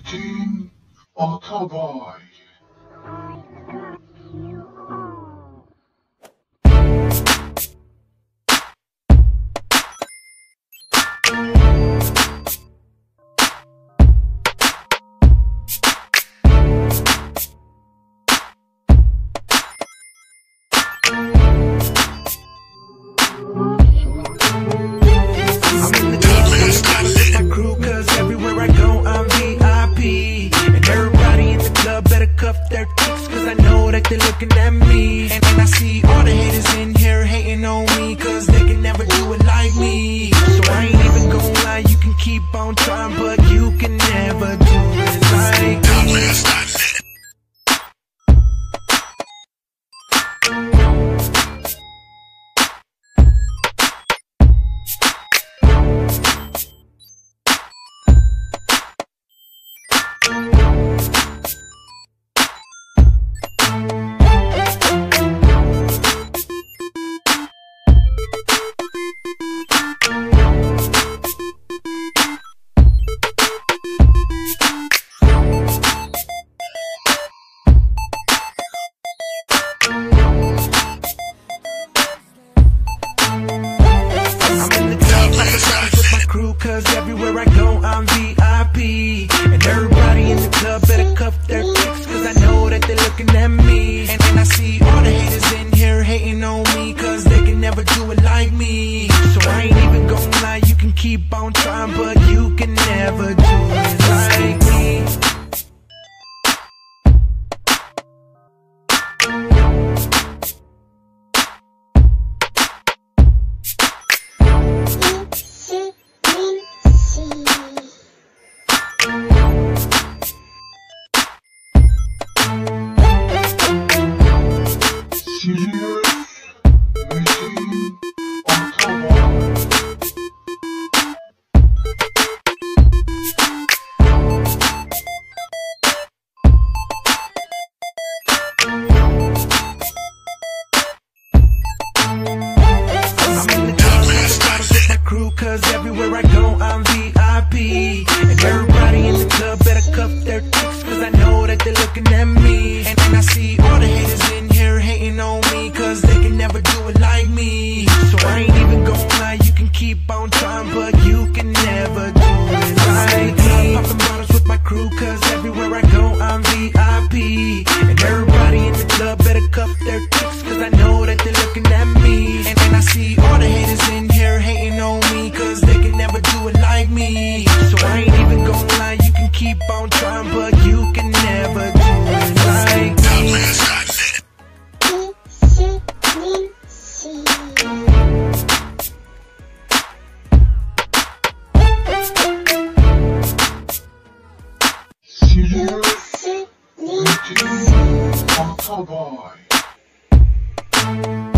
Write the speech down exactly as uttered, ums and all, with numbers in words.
Meeting Autoboy. Their kicks, cause I know that they're looking at me. And then I see all the haters in here hating on me, cause they can never do it like me. So I ain't even gonna lie, you can keep on trying, but you can never do it like me. Cause everywhere I go, I'm V I P. And everybody in the club better cuff their kicks, cause I know that they're looking at me. And then I see all the haters in here hating on me, cause they can never do it like me. So I ain't even gonna lie, you can keep on trying, but you can never do it like me. Cause everywhere I go, I'm V I P. And everybody in the club better cuff their kicks, cause I know that they're looking at me. And then I see all the haters in here hating on me, cause they can never do it like me. So I ain't even gonna lie, you can keep on trying, but you can never do it like me. Popping bottles with my crew, cause everywhere I go, I'm V I P. And everybody in the club better cuff their kicks, cause I know that they're looking at me. And then I see all the haters in here hating on me, cause they can never do it like me. So I ain't even gonna lie, you can keep on trying, but you can never do it like me. Serious Meeting Autoboy.